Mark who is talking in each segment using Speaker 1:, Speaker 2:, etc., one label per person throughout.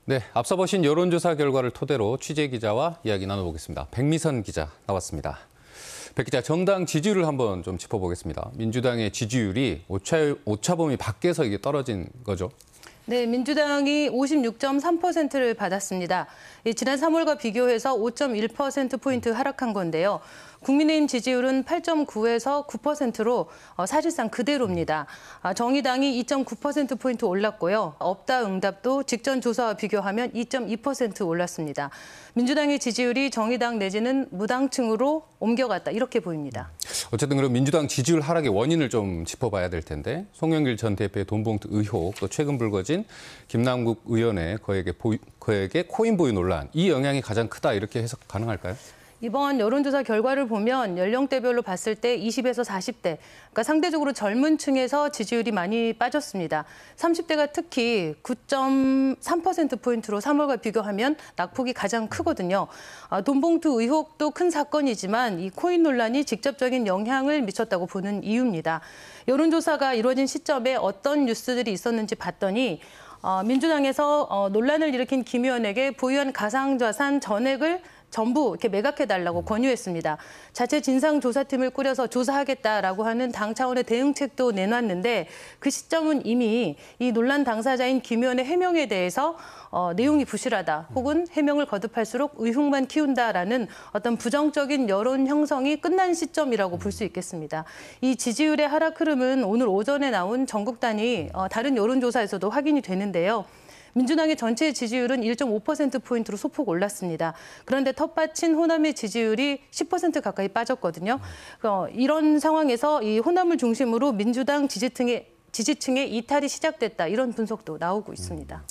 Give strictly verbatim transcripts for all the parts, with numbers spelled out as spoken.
Speaker 1: 네, 앞서 보신 여론조사 결과를 토대로 취재기자와 이야기 나눠보겠습니다. 백미선 기자 나왔습니다. 백 기자, 정당 지지율을 한번 좀 짚어보겠습니다. 민주당의 지지율이 오차, 오차범위 밖에서 이게 떨어진 거죠?
Speaker 2: 네, 민주당이 오십육 점 삼 퍼센트를 받았습니다. 지난 삼월과 비교해서 오 점 일 퍼센트포인트 하락한 건데요. 국민의힘 지지율은 팔 점 구에서 구 퍼센트로 사실상 그대로입니다. 정의당이 이 점 구 퍼센트포인트 올랐고요. 없다 응답도 직전 조사와 비교하면 이 점 이 퍼센트 올랐습니다. 민주당의 지지율이 정의당 내지는 무당층으로 옮겨갔다, 이렇게 보입니다.
Speaker 1: 어쨌든 그럼 민주당 지지율 하락의 원인을 좀 짚어봐야 될 텐데, 송영길 전 대표의 돈봉투 의혹, 또 최근 불거진 김남국 의원의 거액의, 보유, 거액의 코인 보유 논란, 이 영향이 가장 크다, 이렇게 해석 가능할까요?
Speaker 2: 이번 여론조사 결과를 보면 연령대별로 봤을 때 이십에서 사십 대, 그러니까 상대적으로 젊은 층에서 지지율이 많이 빠졌습니다. 삼십 대가 특히 구 점 삼 퍼센트포인트로 삼월과 비교하면 낙폭이 가장 크거든요. 돈봉투 의혹도 큰 사건이지만 이 코인 논란이 직접적인 영향을 미쳤다고 보는 이유입니다. 여론조사가 이루어진 시점에 어떤 뉴스들이 있었는지 봤더니 어, 민주당에서 어, 논란을 일으킨 김 의원에게 보유한 가상자산 전액을 전부 이렇게 매각해달라고 권유했습니다. 자체 진상조사팀을 꾸려서 조사하겠다라고 하는 당 차원의 대응책도 내놨는데, 그 시점은 이미 이 논란 당사자인 김 의원의 해명에 대해서 어, 내용이 부실하다, 혹은 해명을 거듭할수록 의혹만 키운다라는 어떤 부정적인 여론 형성이 끝난 시점이라고 볼 수 있겠습니다. 이 지지율의 하락 흐름은 오늘 오전에 나온 전국 단위 어, 다른 여론조사에서도 확인이 되는데요. 민주당의 전체 지지율은 일 점 오 퍼센트포인트로 소폭 올랐습니다. 그런데 텃밭인 호남의 지지율이 십 퍼센트 가까이 빠졌거든요. 어, 이런 상황에서 이 호남을 중심으로 민주당 지지층의, 지지층의 이탈이 시작됐다, 이런 분석도 나오고 있습니다.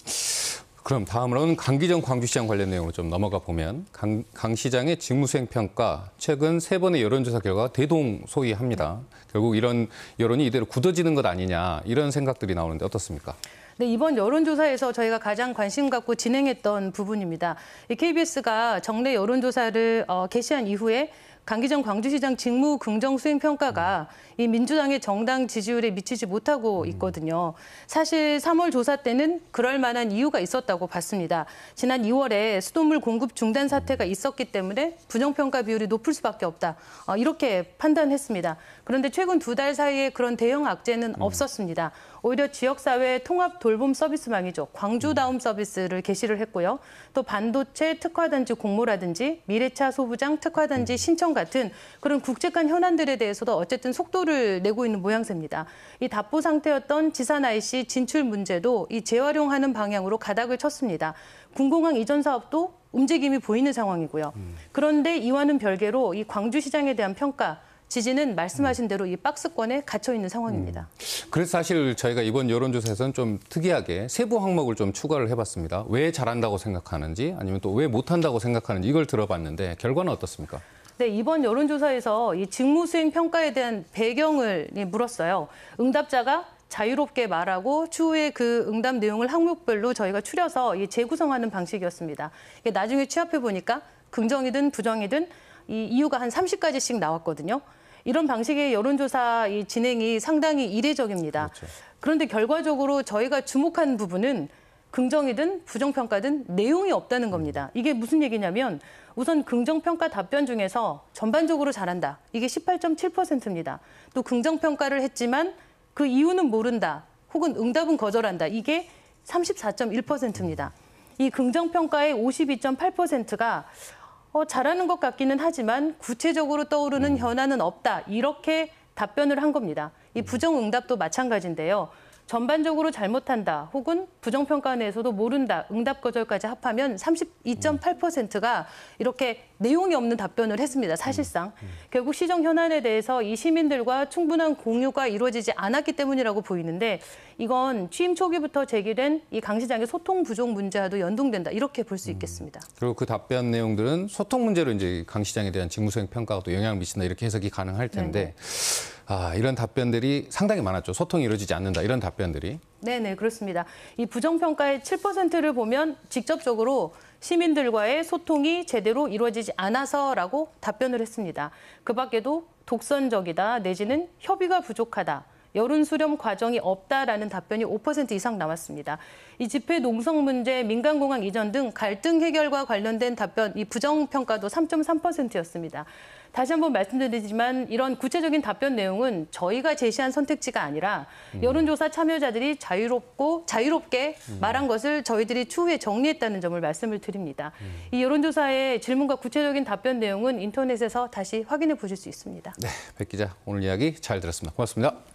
Speaker 1: 그럼 다음으로는 강기정 광주시장 관련 내용으로 좀 넘어가 보면, 강, 강 시장의 직무수행 평가, 최근 세 번의 여론조사 결과가 대동소이합니다. 결국 이런 여론이 이대로 굳어지는 것 아니냐, 이런 생각들이 나오는데 어떻습니까?
Speaker 2: 네, 이번 여론조사에서 저희가 가장 관심 갖고 진행했던 부분입니다. 케이비에스가 정례 여론조사를 어, 개시한 이후에 강기정 광주시장 직무 긍정 수행 평가가 이 민주당의 정당 지지율에 미치지 못하고 있거든요. 사실 삼월 조사 때는 그럴 만한 이유가 있었다고 봤습니다. 지난 이월에 수돗물 공급 중단 사태가 있었기 때문에 부정평가 비율이 높을 수밖에 없다, 어, 이렇게 판단했습니다. 그런데 최근 두 달 사이에 그런 대형 악재는 음. 없었습니다. 오히려 지역사회 통합 돌봄 서비스망이죠. 광주다움 서비스를 개시를 했고요. 또 반도체 특화단지 공모라든지 미래차 소부장 특화단지 신청 같은 그런 굵직한 현안들에 대해서도 어쨌든 속도를 내고 있는 모양새입니다. 이 답보 상태였던 지산 아이씨 진출 문제도 이 재활용하는 방향으로 가닥을 쳤습니다. 군공항 이전 사업도 움직임이 보이는 상황이고요. 그런데 이와는 별개로 이 광주시장에 대한 평가, 지지는 말씀하신 대로 이 박스권에 갇혀 있는 상황입니다.
Speaker 1: 음. 그래서 사실 저희가 이번 여론조사에서는 좀 특이하게 세부 항목을 좀 추가를 해봤습니다. 왜 잘한다고 생각하는지, 아니면 또 왜 못한다고 생각하는지, 이걸 들어봤는데 결과는 어떻습니까?
Speaker 2: 네, 이번 여론조사에서 이 직무수행 평가에 대한 배경을 물었어요. 응답자가 자유롭게 말하고 추후에 그 응답 내용을 항목별로 저희가 추려서 재구성하는 방식이었습니다. 나중에 취합해 보니까 긍정이든 부정이든 이 이유가 한 삼십 가지씩 나왔거든요. 이런 방식의 여론조사 이 진행이 상당히 이례적입니다. 그렇죠. 그런데 결과적으로 저희가 주목한 부분은 긍정이든 부정평가든 내용이 없다는 겁니다. 이게 무슨 얘기냐면, 우선 긍정평가 답변 중에서 전반적으로 잘한다, 이게 십팔 점 칠 퍼센트입니다. 또 긍정평가를 했지만 그 이유는 모른다, 혹은 응답은 거절한다, 이게 삼십사 점 일 퍼센트입니다. 이 긍정평가의 오십이 점 팔 퍼센트가 어, 잘하는 것 같기는 하지만 구체적으로 떠오르는 현안은 없다, 이렇게 답변을 한 겁니다. 이 부정응답도 마찬가지인데요. 전반적으로 잘못한다, 혹은 부정평가 내에서도 모른다, 응답 거절까지 합하면 삼십이 점 팔 퍼센트가 이렇게 내용이 없는 답변을 했습니다, 사실상. 결국 시정 현안에 대해서 이 시민들과 충분한 공유가 이루어지지 않았기 때문이라고 보이는데, 이건 취임 초기부터 제기된 이 강 시장의 소통 부족 문제와도 연동된다, 이렇게 볼 수 있겠습니다.
Speaker 1: 그리고 그 답변 내용들은 소통 문제로 이제 강 시장에 대한 직무수행 평가가 또 영향을 미친다, 이렇게 해석이 가능할 텐데, 네네. 아, 이런 답변들이 상당히 많았죠. 소통이 이루어지지 않는다, 이런 답변들이.
Speaker 2: 네네, 그렇습니다. 이 부정평가의 칠 퍼센트를 보면 직접적으로 시민들과의 소통이 제대로 이루어지지 않아서라고 답변을 했습니다. 그 밖에도 독선적이다, 내지는 협의가 부족하다, 여론 수렴 과정이 없다라는 답변이 오 퍼센트 이상 나왔습니다. 이 집회 농성 문제, 민간공항 이전 등 갈등 해결과 관련된 답변, 이 부정평가도 삼 점 삼 퍼센트였습니다. 다시 한번 말씀드리지만 이런 구체적인 답변 내용은 저희가 제시한 선택지가 아니라 여론조사 참여자들이 자유롭고 자유롭게 말한 것을 저희들이 추후에 정리했다는 점을 말씀을 드립니다. 이 여론조사의 질문과 구체적인 답변 내용은 인터넷에서 다시 확인해 보실 수 있습니다.
Speaker 1: 네, 백 기자 오늘 이야기 잘 들었습니다. 고맙습니다.